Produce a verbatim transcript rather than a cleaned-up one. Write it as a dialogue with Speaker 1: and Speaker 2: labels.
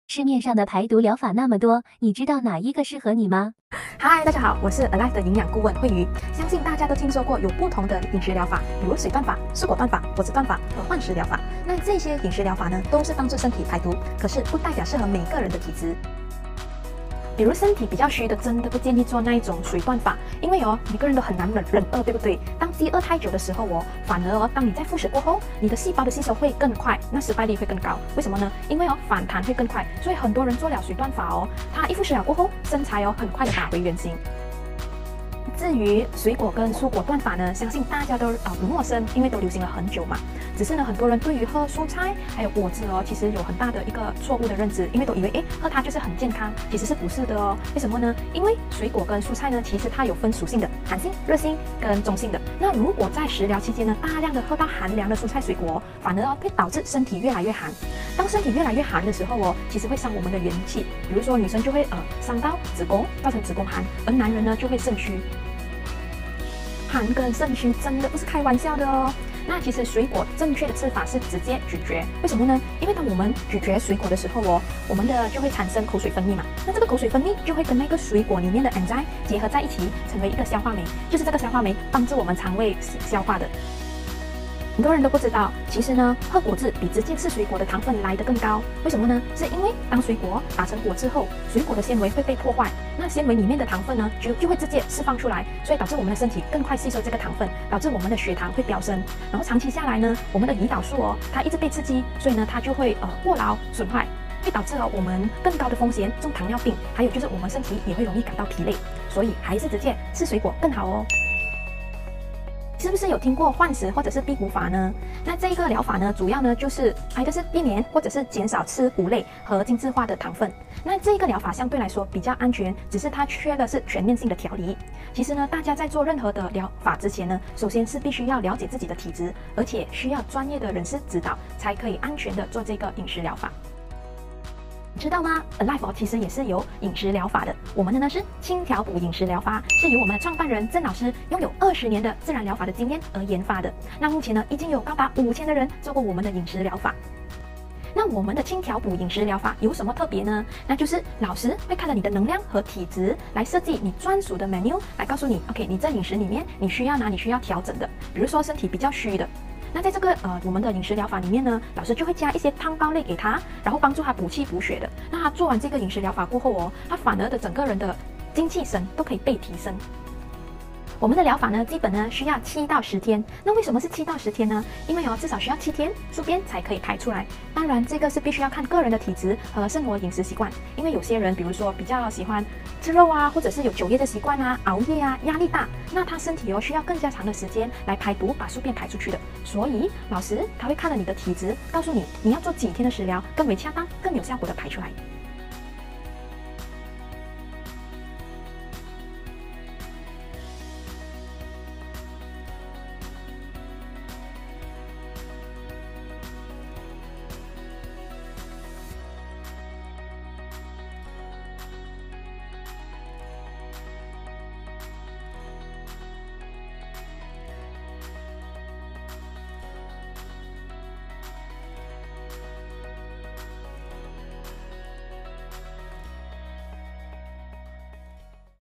Speaker 1: 市面上的排毒疗法那么多，你知道哪一个适合你吗？
Speaker 2: 嗨，大家好，我是 Alive 的营养顾问慧瑜。相信大家都听说过有不同的饮食疗法，比如水断法、蔬果断法、果汁断法和换食疗法。那这些饮食疗法呢，都是帮助身体排毒，可是不代表适合每个人的体质。比如身体比较虚的，真的不建议做那一种水断法，因为哦，每个人都很难忍忍饿，对不对？当饥饿太久的时候哦，反而哦，当你在复食过后，你的细胞的吸收会更快，那失败率会更高。为什么呢？因为哦，反弹会更快，所以很多人做了水断法哦，他一复食了过后，身材哦很快的打回原形。至于水果跟蔬果断法呢，相信大家都呃不陌生，因为都流行了很久嘛。只是呢，很多人对于喝蔬菜还有果汁哦，其实有很大的一个错误的认知，因为都以为诶喝它就是很健康，其实是不是的哦？为什么呢？因为水果跟蔬菜呢，其实它有分属性的，寒性、热性跟中性的。那如果在食疗期间呢，大量的喝到寒凉的蔬菜水果，反而哦会导致身体越来越寒。当身体越来越寒的时候哦，其实会伤我们的元气，比如说女生就会呃伤到子宫，造成子宫寒，而男人呢就会肾虚。寒跟肾虚真的不是开玩笑的哦。那其实水果正确的吃法是直接咀嚼，为什么呢？因为当我们咀嚼水果的时候哦，我们的就会产生口水分泌嘛。那这个口水分泌就会跟那个水果里面的 enzyme 结合在一起，成为一个消化酶，就是这个消化酶帮助我们肠胃消化的。很多人都不知道，其实呢，喝果汁比直接吃水果的糖分来得更高。为什么呢？是因为当水果打成果之后，水果的纤维会被破坏，那纤维里面的糖分呢，就就会直接释放出来，所以导致我们的身体更快吸收这个糖分，导致我们的血糖会飙升。然后长期下来呢，我们的胰岛素哦，它一直被刺激，所以呢，它就会呃过劳损坏，会导致哦我们更高的风险中糖尿病，还有就是我们身体也会容易感到疲累，所以还是直接吃水果更好哦。是不是有听过换食或者是辟谷法呢？那这个疗法呢，主要呢就是挨的是避免或者是减少吃谷类和精致化的糖分。那这个疗法相对来说比较安全，只是它缺的是全面性的调理。其实呢，大家在做任何的疗法之前呢，首先是必须要了解自己的体质，而且需要专业的人士指导，才可以安全的做这个饮食疗法。知道吗 ？Alive 其实也是有饮食疗法的，我们的呢是轻调补饮食疗法，是由我们的创办人曾老师拥有二十年的自然疗法的经验而研发的。那目前呢，已经有高达五千的人做过我们的饮食疗法。那我们的轻调补饮食疗法有什么特别呢？那就是老师会看着你的能量和体质来设计你专属的 menu， 来告诉你 ，OK， 你在饮食里面你需要哪里需要调整的，比如说身体比较虚的。那在这个呃我们的饮食疗法里面呢，老师就会加一些汤包类给他，然后帮助他补气补血的。那他做完这个饮食疗法过后哦，他反而的整个人的精气神都可以被提升。我们的疗法呢，基本呢需要七到十天。那为什么是七到十天呢？因为哦，至少需要七天宿便才可以排出来。当然，这个是必须要看个人的体质和生活饮食习惯。因为有些人，比如说比较喜欢吃肉啊，或者是有酒业的习惯啊，熬夜啊，压力大，那他身体哦需要更加长的时间来排毒，把宿便排出去的。所以老师他会看了你的体质，告诉你你要做几天的食疗更为恰当，更有效果的排出来。